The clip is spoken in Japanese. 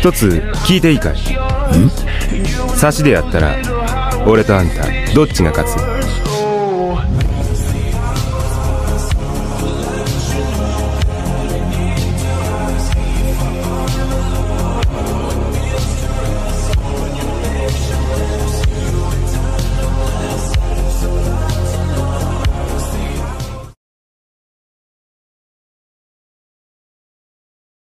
一つ聞いていいかい？差しでやったら俺とあんたどっちが勝つ？